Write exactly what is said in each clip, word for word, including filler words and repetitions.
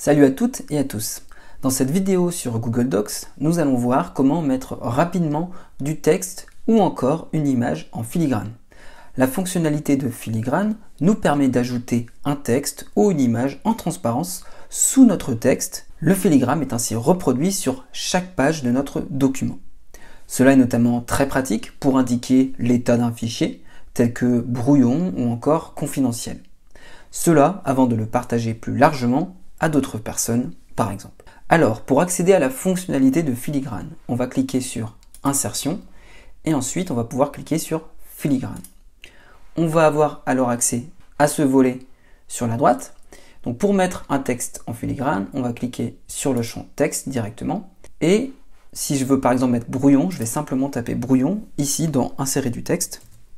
Salut à toutes et à tous. Dans cette vidéo sur Google Docs, nous allons voir comment mettre rapidement du texte ou encore une image en filigrane. La fonctionnalité de filigrane nous permet d'ajouter un texte ou une image en transparence sous notre texte. Le filigrane est ainsi reproduit sur chaque page de notre document. Cela est notamment très pratique pour indiquer l'état d'un fichier, tel que brouillon ou encore confidentiel. Cela avant de le partager plus largement à d'autres personnes, par exemple. Alors, pour accéder à la fonctionnalité de filigrane, on va cliquer sur Insertion et ensuite on va pouvoir cliquer sur Filigrane. On va avoir alors accès à ce volet sur la droite. Donc pour mettre un texte en filigrane, on va cliquer sur le champ texte directement. Et si je veux par exemple mettre brouillon, je vais simplement taper brouillon ici dans Insérer du texte.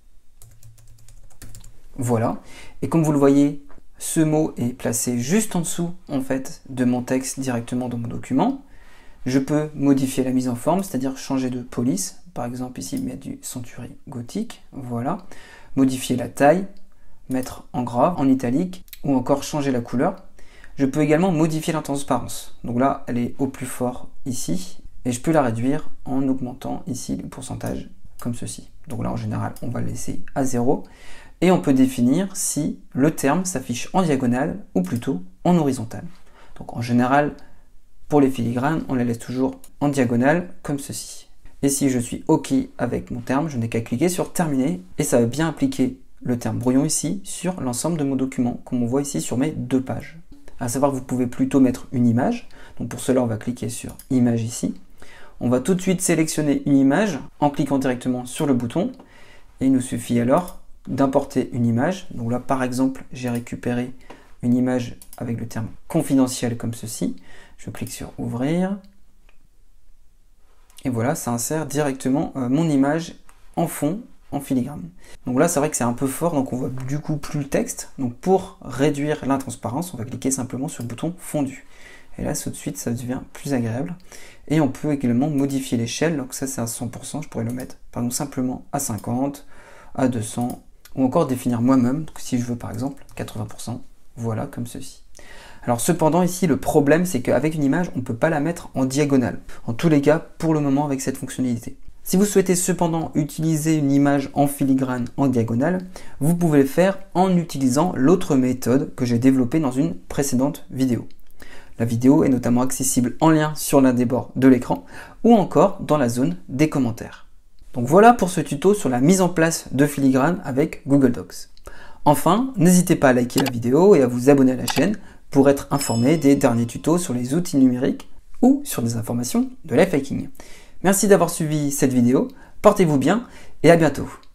Voilà. Et comme vous le voyez, ce mot est placé juste en dessous en fait de mon texte directement dans mon document. Je peux modifier la mise en forme, c'est-à-dire changer de police. Par exemple ici, mettre du Century gothique. Voilà. Modifier la taille, mettre en gras, en italique, ou encore changer la couleur. Je peux également modifier la transparence. Donc là, elle est au plus fort ici. Et je peux la réduire en augmentant ici le pourcentage, comme ceci. Donc là, en général, on va le laisser à zéro. Et on peut définir si le terme s'affiche en diagonale ou plutôt en horizontal. Donc en général, pour les filigranes, on les laisse toujours en diagonale, comme ceci. Et si je suis OK avec mon terme, je n'ai qu'à cliquer sur Terminer et ça va bien appliquer le terme brouillon ici sur l'ensemble de mon document, comme on voit ici sur mes deux pages. À savoir que vous pouvez plutôt mettre une image. Donc pour cela, on va cliquer sur Image ici. On va tout de suite sélectionner une image en cliquant directement sur le bouton. Et il nous suffit alors d'importer une image. Donc là, par exemple, j'ai récupéré une image avec le terme confidentiel comme ceci. Je clique sur Ouvrir. Et voilà, ça insère directement euh, mon image en fond, en filigrane. Donc là, c'est vrai que c'est un peu fort, donc on voit du coup plus le texte. Donc pour réduire la transparence, on va cliquer simplement sur le bouton fondu. Et là, tout de suite, ça devient plus agréable. Et on peut également modifier l'échelle. Donc ça, c'est à cent pour cent. Je pourrais le mettre, par exemple, simplement à cinquante, à deux cents, ou encore définir moi-même, si je veux par exemple quatre-vingts pour cent, voilà, comme ceci. Alors cependant ici le problème c'est qu'avec une image on ne peut pas la mettre en diagonale, en tous les cas pour le moment avec cette fonctionnalité. Si vous souhaitez cependant utiliser une image en filigrane en diagonale, vous pouvez le faire en utilisant l'autre méthode que j'ai développée dans une précédente vidéo. La vidéo est notamment accessible en lien sur l'un des bords de l'écran ou encore dans la zone des commentaires. Donc voilà pour ce tuto sur la mise en place de filigrane avec Google Docs. Enfin, n'hésitez pas à liker la vidéo et à vous abonner à la chaîne pour être informé des derniers tutos sur les outils numériques ou sur des informations de life hacking. Merci d'avoir suivi cette vidéo, portez-vous bien et à bientôt.